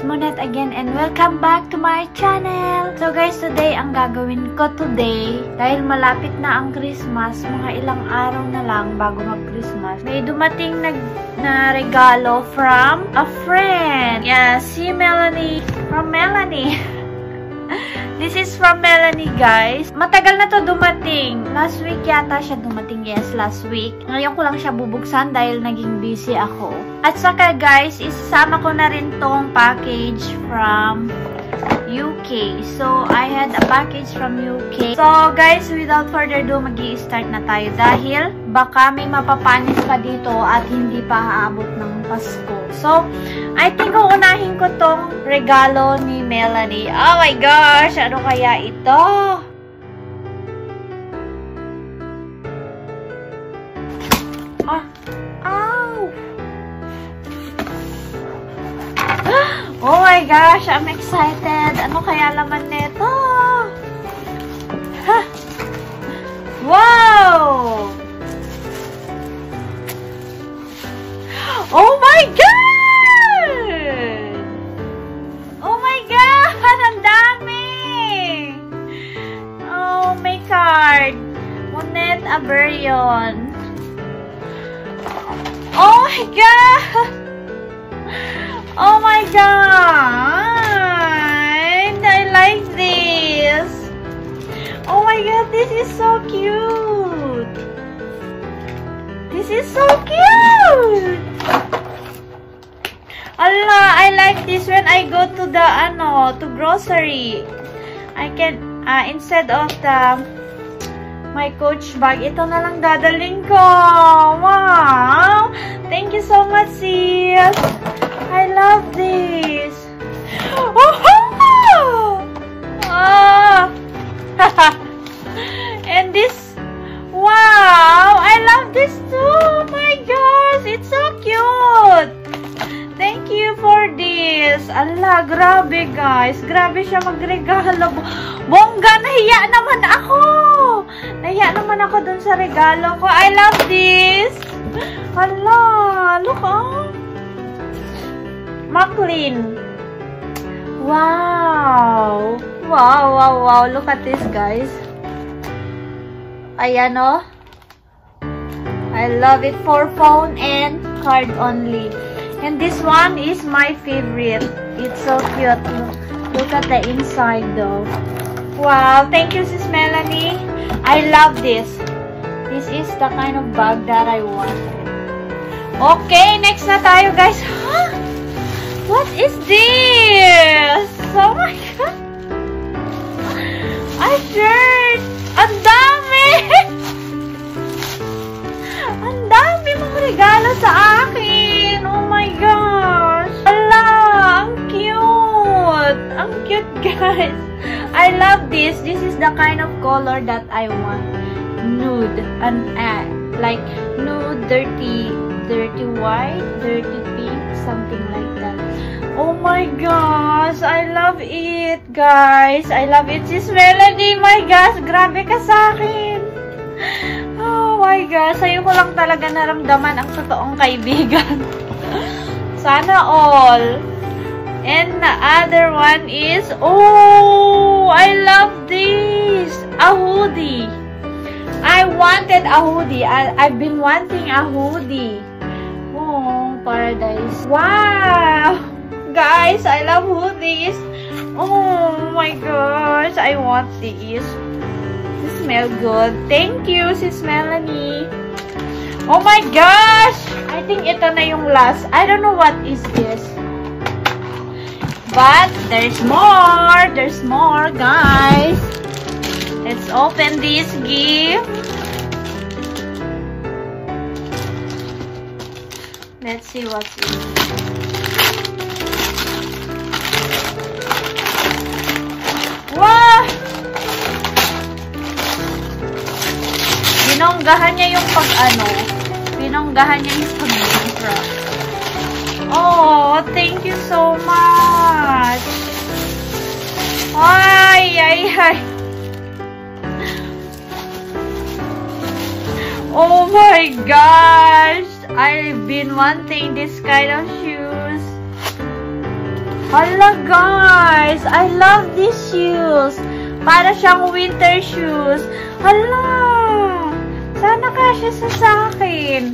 Monet again and welcome back to my channel. So guys, today ang gagawin ko today, dahil malapit na ang Christmas, mga ilang araw na lang bago mag-Christmas, may dumating na regalo from a friend. Yeah, si Melanie. From Melanie. This is from Melanie, guys. Matagal na to dumating. Last week yata siya dumating. Yes, last week. Ngayon ko lang siya bubuksan dahil naging busy ako. At saka, guys, isasama ko na rin tong package from UK. So, I had a package from UK. So, guys, without further ado, mag-i-start na tayo dahil baka may mapapanis pa dito at hindi pa haabot ng Pasko. So, I think uunahin ko tong regalo ni Melanie. Oh my gosh! Ano kaya ito? Ah! Ow! Oh my gosh! I'm excited! Ano kaya laman nito? Ha! Wow! Oh my God! Oh my God! Ang dami! Oh, may card. Monet Aberion. Oh my God! Oh my God! I like this. Oh my God, this is so cute. This is so cute. Allah, I like this when I go to the to grocery. I can instead of my Coach bag, ito na lang dadalhin ko. Wow! Thank you so much, sis. I love this. Oh! Oh! And this, wow! I love this too. Oh my gosh, it's so cute. Thank you for this. Ala, grabe guys. Grabe siya magregalo. Bongga, nahiya naman ako. Nahiya naman ako dun sa regalo ko. I love this. Ala, look oh. Maclean. Wow. Wow, wow, wow. Look at this, guys. Ayan oh. I love it for phone and card only. And this one is my favorite. It's so cute. Look at the inside though. Wow, thank you, sis Melanie. I love this. This is the kind of bag that I wanted. Okay, next na tayo, guys. Huh? What is this? Oh my God. A shirt. Ang dami. Ang dami mga regalo sa akin. Oh my gosh. Ala, ang cute. Ang cute, guys. I love this. This is the kind of color that I want. Nude. And like nude, dirty white, dirty pink, something like that. Oh my gosh. I love it, guys. I love it. Sis Melanie, my gosh. Grabe ka sa akin. Oh my gosh. Sa'yo ko lang talaga naramdaman ang totoong kaibigan. Sana all. And the other one is, oh, I love this. A hoodie. I wanted a hoodie. I've been wanting a hoodie. Oh, paradise. Wow. Guys, I love hoodies. Oh my gosh. I want these. They smell good. Thank you, sis Melanie. Oh my gosh! I think ito na yung last. I don't know what is this. But there's more. There's more, guys. Let's open this gift. Let's see what's in it. Wow! Binonggahan niya yung binonggahan niya yung pag-wrap. Oh, thank you so much. Ay, ay, ay. Oh my gosh. I've been wanting this kind of shoes. Hala guys, I love these shoes. Para siyang winter shoes. Hala, sana kasya sa akin.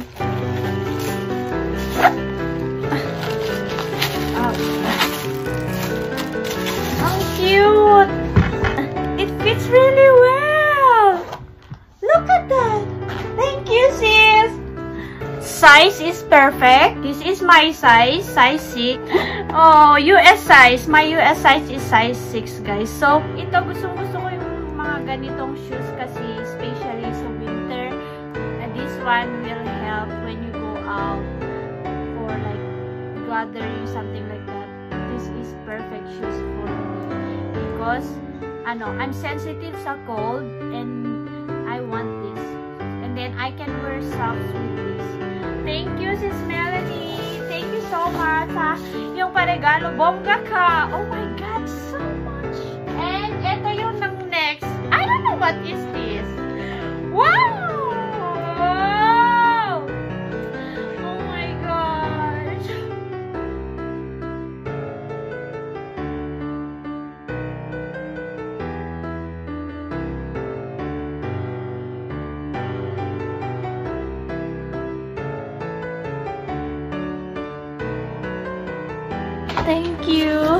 Ang cute. It fits really well. Look at that. Thank you, sis. Size is perfect. This is my size 6. Oh, US size. My US size is size 6, guys. So, ito gusto ko yung mga ganitong shoes kasi especially sa winter. And this one will help when you go out for like gathering, something like that. This is perfect shoes for me because I'm sensitive sa cold and I want this. And then I can wear socks with this. Thank you, Sis Melanie. Thank you so much, ha. Yung paregalo, bongga ka. Oh my God, so much. And ito yung next. I don't know what is this. Wow! Oh my gosh. Thank you.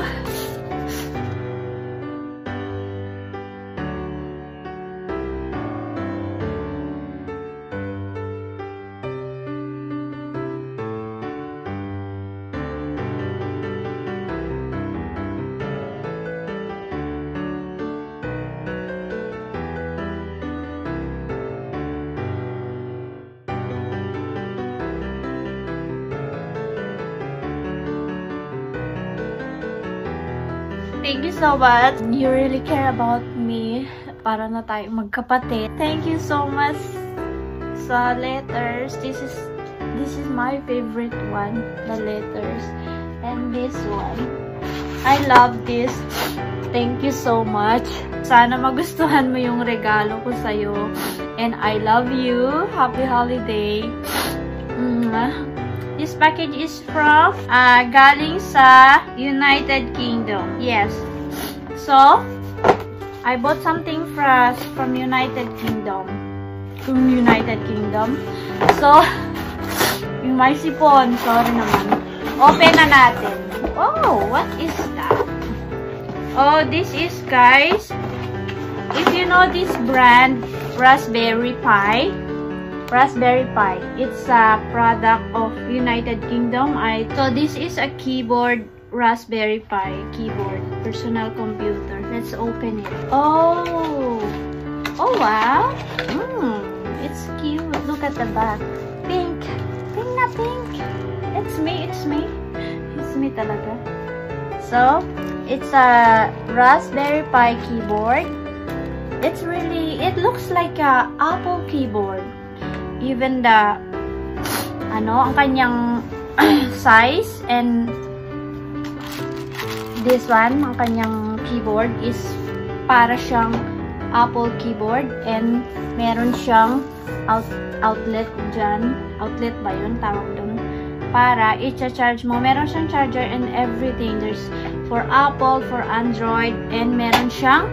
Thank you so much. You really care about me. Para na tayo magkapatid. Thank you so much sa letters. This is my favorite one, the letters. And this one. I love this. Thank you so much. Sana magustuhan mo yung regalo ko sa'yo. And I love you. Happy holiday. This package is from galing sa United Kingdom. Yes. So, I bought something from United Kingdom. From United Kingdom. So, yung may sipon. Sorry naman. Open na natin. Oh, what is that? Oh, this is, guys, if you know this brand, Raspberry Pi. Raspberry Pi. It's a product of United Kingdom. So this is a keyboard, Raspberry Pi keyboard, personal computer. Let's open it. Oh wow. It's cute. Look at the back. Pink. Pink na pink. It's me. It's me talaga. So it's a Raspberry Pi keyboard. It looks like a Apple keyboard. Even the ang kanyang size, and this one, ang kanyang keyboard is para siyang Apple keyboard, and meron siyang outlet dyan. Outlet ba yun? Tawag doon. Para i-charge mo. Meron siyang charger and everything. There's for Apple, for Android, and meron siyang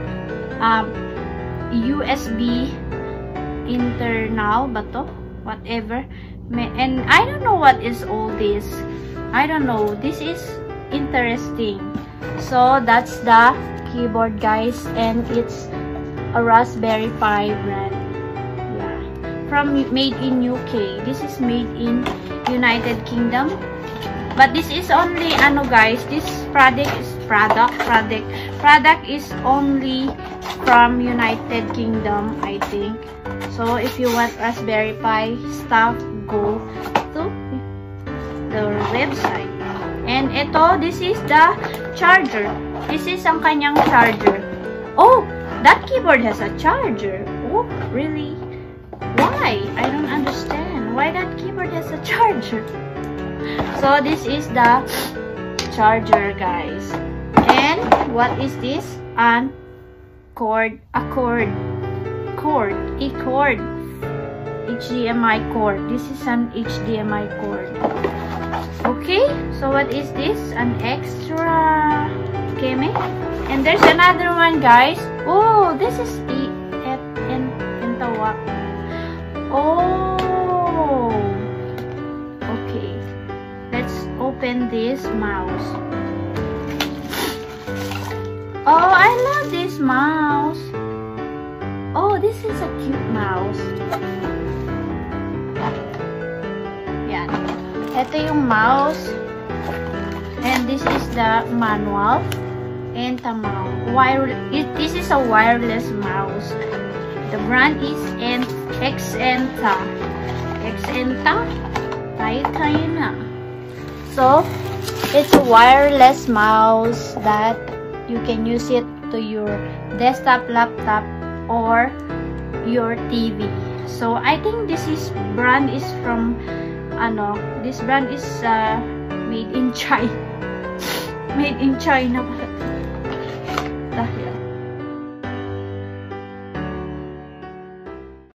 USB internal ba to? Whatever. And I don't know what is all this. I don't know. This is interesting. So that's the keyboard, guys, and it's a Raspberry Pi brand. Yeah. Made in UK. This is made in United Kingdom. But this is only guys, this product is only from United Kingdom, I think. So if you want Raspberry Pi stuff, go to the website. And this is the charger. This is ang kanyang charger. Oh, that keyboard has a charger. Oh, really? Why? I don't understand. Why that keyboard has a charger? So this is the charger, guys. And what is this? A cord. HDMI cord. This is an HDMI cord. Okay, so what is this? An extra keme. And there's another one, guys. Oh, this is Entawa. Oh, okay. Let's open this mouse. Oh, I love this mouse. Oh, this is a cute mouse. Yan. Ito yung mouse. And this is the manual. And the mouse. This is a wireless mouse. The brand is Xenta. Xenta? Tayo na. So, it's a wireless mouse that you can use it to your desktop, laptop, or your TV. So, I think this brand is from, this brand is made in China. Made in China. Dahil